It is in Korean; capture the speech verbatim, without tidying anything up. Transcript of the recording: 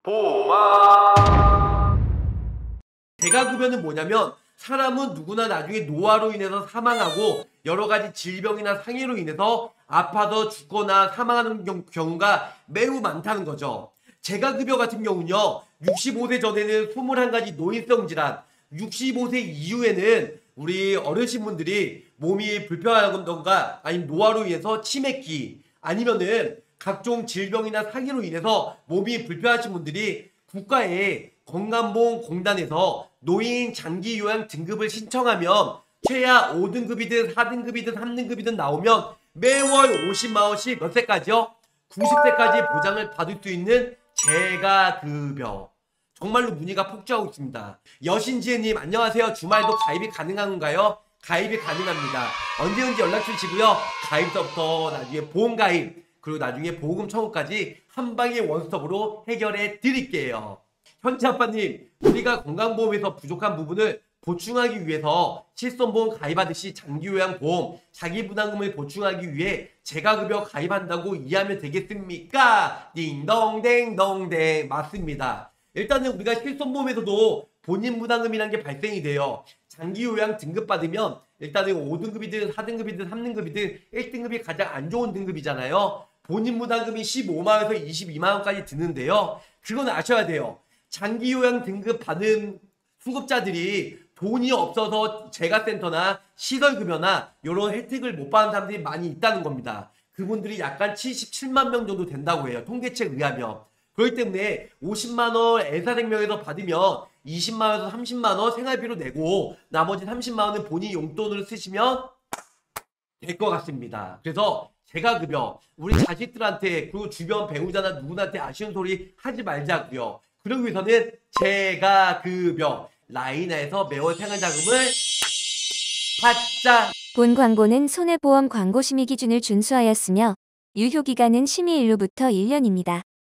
보마. 대가급여는 뭐냐면 사람은 누구나 나중에 노화로 인해서 사망하고 여러 가지 질병이나 상해로 인해서 아파서 죽거나 사망하는 경, 경우가 매우 많다는 거죠. 재가급여 같은 경우는요, 육십오 세 전에는 이십일 가지 노인성 질환, 육십오 세 이후에는 우리 어르신분들이 몸이 불편하던가 아니면 노화로 인해서 치매기 아니면은 각종 질병이나 상해로 인해서 몸이 불편하신 분들이 국가의 건강보험공단에서 노인 장기 요양 등급을 신청하면 최하 오 등급이든 사 등급이든 삼 등급이든 나오면 매월 오십만 원씩 몇 세까지요? 구십 세까지 보장을 받을 수 있는 재가급여. 정말로 문의가 폭주하고 있습니다. 여신지혜님 안녕하세요. 주말도 가입이 가능한 건가요? 가입이 가능합니다. 언제든지 연락 주시고요. 가입서부터 나중에 보험가입 그리고 나중에 보험 청구까지 한 방에 원스톱으로 해결해 드릴게요. 현지 아빠님, 우리가 건강보험에서 부족한 부분을 보충하기 위해서 실손보험 가입하듯이 장기요양보험, 자기부담금을 보충하기 위해 재가급여 가입한다고 이해하면 되겠습니까? 딩동댕동댕 맞습니다. 일단은 우리가 실손보험에서도 본인 부담금이라는 게 발생이 돼요. 장기요양 등급 받으면 일단은 오 등급이든 사 등급이든 삼 등급이든 일 등급이 가장 안 좋은 등급이잖아요. 본인 부담금이 십오만 원에서 이십이만 원까지 드는데요. 그건 아셔야 돼요. 장기요양 등급 받은 수급자들이 돈이 없어서 재가센터나 시설급여나 이런 혜택을 못 받는 사람들이 많이 있다는 겁니다. 그분들이 약간 칠십칠만 명 정도 된다고 해요. 통계치에 의하면. 그렇기 때문에 오십만 원 엘사생명에서 받으면 이십만 원에서 삼십만 원 생활비로 내고 나머지 삼십만 원은 본인 용돈으로 쓰시면 될 것 같습니다. 그래서 재가급여 우리 자식들한테 그리고 주변 배우자나 누구한테 아쉬운 소리 하지 말자고요. 그러기 위해서는 재가급여 라인에서 매월 생활자금을 받자. 본 광고는 손해보험 광고 심의 기준을 준수하였으며 유효기간은 심의일로부터 일 년입니다.